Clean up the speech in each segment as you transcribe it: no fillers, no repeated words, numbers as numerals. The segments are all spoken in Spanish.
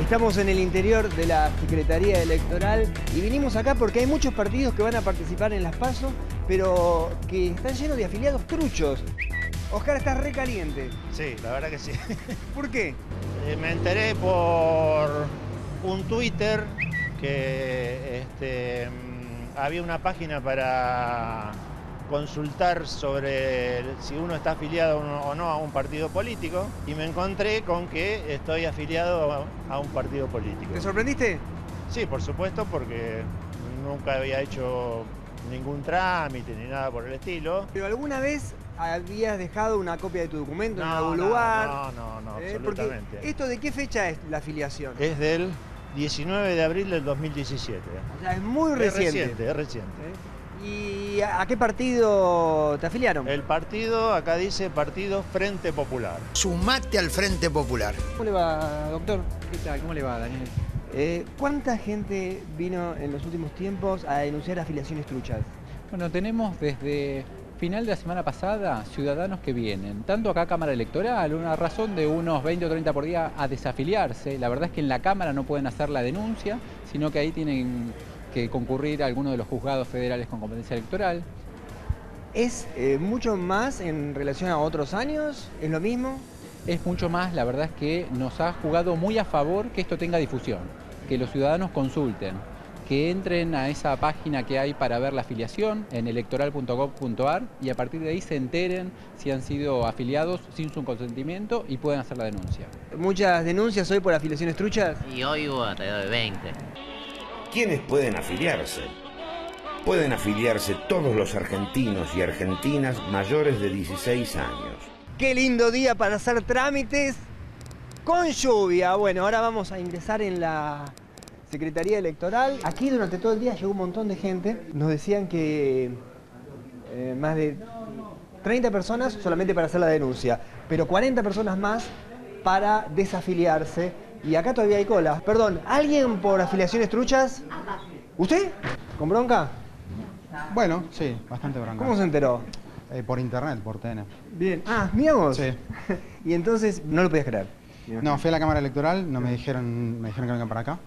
Estamos en el interior de la Secretaría Electoral y vinimos acá porque hay muchos partidos que van a participar en las PASO, pero que están llenos de afiliados truchos. Oscar, estás re caliente. Sí, la verdad que sí. ¿Por qué? Me enteré por un Twitter que había una página para consultar sobre si uno está afiliado o no a un partido político y me encontré con que estoy afiliado a un partido político. ¿Te sorprendiste? Sí, por supuesto, porque nunca había hecho ningún trámite ni nada por el estilo. ¿Pero alguna vez habías dejado una copia de tu documento en algún No, lugar? No, Porque absolutamente. ¿esto de qué fecha es la afiliación? Es del 19 de abril del 2017. O sea, es muy reciente. Es reciente. ¿Y a qué partido te afiliaron? El partido, acá dice Partido Frente Popular. Sumate al Frente Popular. ¿Cómo le va, doctor? ¿Qué tal? ¿Cómo le va, Daniel? ¿Cuánta gente vino en los últimos tiempos a denunciar afiliaciones truchas? Bueno, tenemos desde final de la semana pasada ciudadanos que vienen, tanto acá a Cámara Electoral, una razón de unos 20 o 30 por día a desafiliarse. La verdad es que en la Cámara no pueden hacer la denuncia, sino que ahí tienen que concurrir a alguno de los juzgados federales con competencia electoral. ¿Es mucho más en relación a otros años? ¿Es lo mismo? Es mucho más, la verdad es que nos ha jugado muy a favor que esto tenga difusión, que los ciudadanos consulten, que entren a esa página que hay para ver la afiliación en electoral.gov.ar y a partir de ahí se enteren si han sido afiliados sin su consentimiento y pueden hacer la denuncia. ¿Muchas denuncias hoy por afiliaciones truchas? Y hoy hubo alrededor de 20. ¿Quiénes pueden afiliarse? Pueden afiliarse todos los argentinos y argentinas mayores de 16 años. ¡Qué lindo día para hacer trámites con lluvia! Bueno, ahora vamos a ingresar en la Secretaría Electoral. Aquí durante todo el día llegó un montón de gente. Nos decían que más de 30 personas solamente para hacer la denuncia, pero 40 personas más para desafiliarse. Y acá todavía hay cola. Perdón, ¿alguien por afiliaciones truchas? ¿Usted? ¿Con bronca? Bueno, sí, bastante bronca. ¿Cómo se enteró? Por internet, por TN. Bien. Ah, ¿míamos? Sí. Y entonces no lo podías creer. No, fui a la Cámara Electoral, no me dijeron que vengan para acá.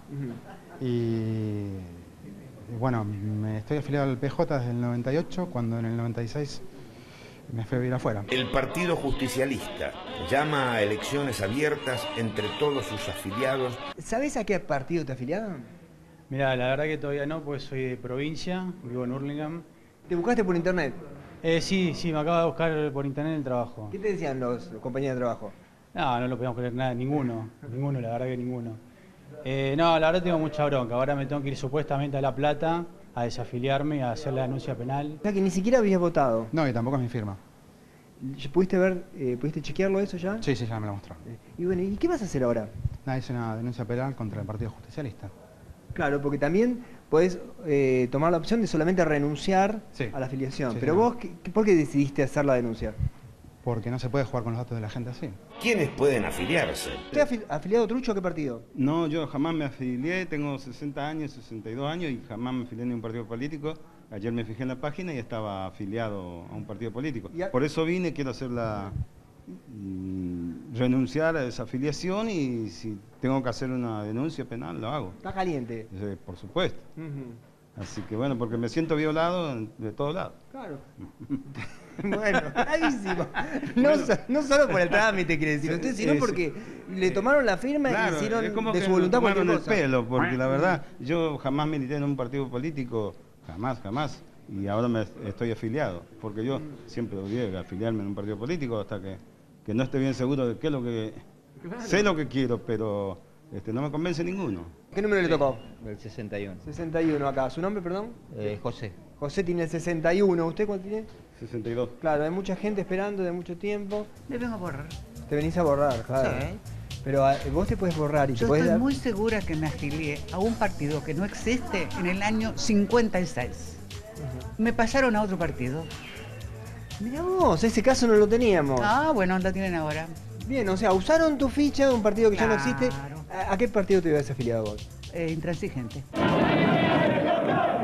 Y bueno, me estoy afiliado al PJ desde el 98, cuando en el 96 me fui a vivir afuera. El Partido Justicialista llama a elecciones abiertas entre todos sus afiliados. ¿Sabés a qué partido te afiliaron? Mirá, la verdad que todavía no, porque soy de provincia, vivo en Hurlingham. ¿Te buscaste por internet? Sí, me acabo de buscar por internet el trabajo. ¿Qué te decían los compañeros de trabajo? No lo podemos creer nada, ninguno, la verdad que ninguno. No, la verdad tengo mucha bronca, ahora me tengo que ir supuestamente a La Plata a desafiliarme y a hacer la denuncia penal. O sea que ni siquiera habías votado. No, y tampoco es mi firma. ¿Pudiste ver, pudiste chequearlo eso ya? Sí, ya me lo mostró. Y bueno, ¿y qué vas a hacer ahora? Nada, hice una denuncia penal contra el Partido Justicialista. Claro, porque también podés tomar la opción de solamente renunciar a la afiliación. Sí, pero sí, vos, ¿por qué decidiste hacer la denuncia? Porque no se puede jugar con los datos de la gente así. ¿Quiénes pueden afiliarse? ¿Usted afiliado trucho a qué partido? No, yo jamás me afilié, tengo 60 años, 62 años y jamás me afilié en un partido político. Ayer me fijé en la página y estaba afiliado a un partido político. Por eso vine, quiero hacer renunciar a esa afiliación y si tengo que hacer una denuncia penal, lo hago. ¿Está caliente? Por supuesto. Así que bueno, porque me siento violado de todos lados. Claro. Bueno, clarísimo. No solo por el trámite, quiere decir usted, sino porque le tomaron la firma y hicieron es como de que su voluntad me tomaron cualquier el cosa. pelo, porque la verdad, yo jamás milité en un partido político, jamás. Y ahora me estoy afiliado, porque yo siempre odié afiliarme en un partido político hasta que no esté bien seguro de qué es lo que... Claro. Sé lo que quiero, pero no me convence ninguno. ¿Qué número le tocó? El 61. 61 acá. ¿Su nombre, perdón? José. José tiene el 61. ¿Usted cuánto tiene? 62. Claro, hay mucha gente esperando de mucho tiempo. Me vengo a borrar. Te venís a borrar, claro. Sí. Pero vos te puedes borrar y Yo te podés estoy dar... muy segura que me afilié a un partido que no existe en el año 56. Me pasaron a otro partido. Mirá vos, ese caso no lo teníamos. Ah, bueno, lo tienen ahora. Bien, o sea, usaron tu ficha de un partido que ya no Claro. existe. ¿A qué partido te habías afiliado vos? Intransigente.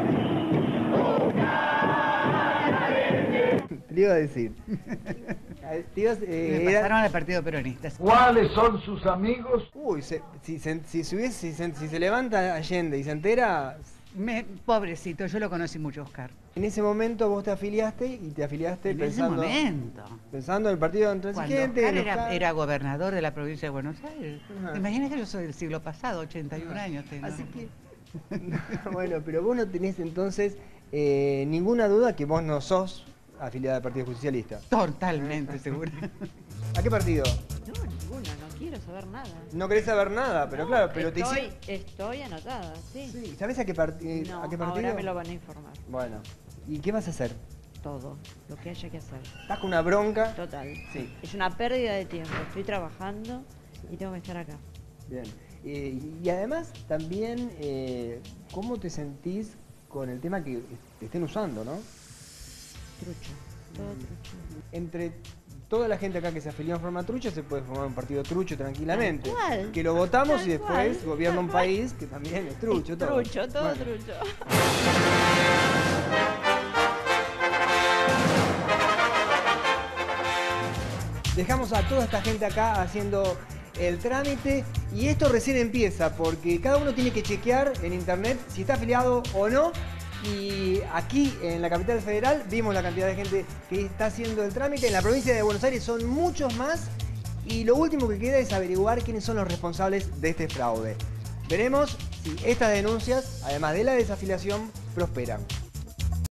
Te lo iba a decir. Me pasaron al Partido Peronista. ¿Cuáles son sus amigos? Uy, si se levanta Allende y se entera... Pobrecito, yo lo conocí mucho, Oscar. En ese momento vos te afiliaste y te afiliaste pensando en el Partido Intransigente. Cuando Oscar era gobernador de la provincia de Buenos Aires. Imagínate que yo soy del siglo pasado, 81 años tengo. Así que... Bueno, pero vos no tenés entonces ninguna duda que vos no sos afiliada al Partido Justicialista. Totalmente segura. ¿A qué partido? No, ninguna, no quiero saber nada. No querés saber nada, pero claro, pero Estoy anotada, sí. Sí, ¿sabés a qué partido? Ahora me lo van a informar. Bueno, ¿y qué vas a hacer? Todo, lo que haya que hacer. ¿Estás con una bronca? Total. Sí. Es una pérdida de tiempo. Estoy trabajando y tengo que estar acá. Bien. Y además también, ¿cómo te sentís con el tema que te estén usando, no? Trucho, todo trucho. Entre toda la gente acá que se afilió en forma trucha, se puede formar un partido trucho tranquilamente. Tal cual. Que lo votamos Tal y después cual. gobierna un país que también es trucho. Todo. Trucho, todo Bueno. trucho. Dejamos a toda esta gente acá haciendo el trámite y esto recién empieza porque cada uno tiene que chequear en internet si está afiliado o no. Y aquí en la capital federal vimos la cantidad de gente que está haciendo el trámite. En la provincia de Buenos Aires son muchos más. Y lo último que queda es averiguar quiénes son los responsables de este fraude. Veremos si estas denuncias, además de la desafiliación, prosperan.